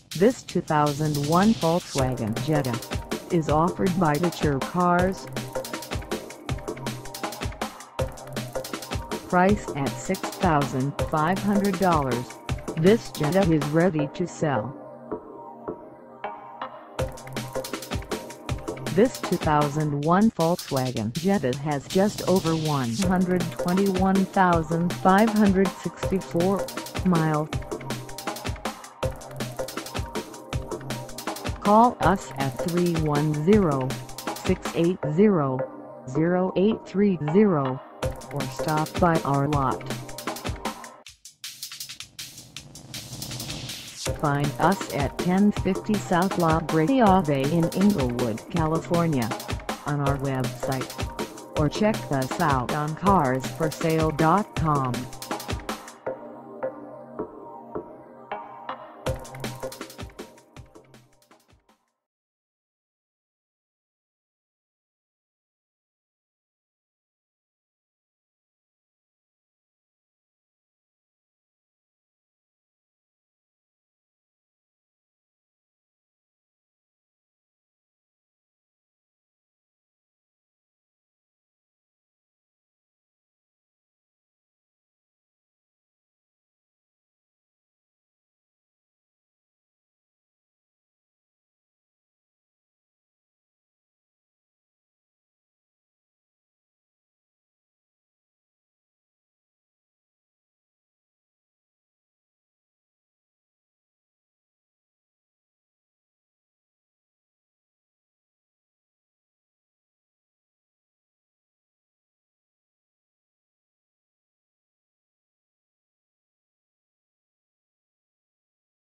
This 2001 Volkswagen Jetta is offered by Diture Cars. Price at $6,500, this Jetta is ready to sell. This 2001 Volkswagen Jetta has just over 121,564 miles. Call us at 310-680-0830 or stop by our lot. Find us at 1050 South La Brea Ave in Inglewood, California, on our website, or check us out on carsforsale.com.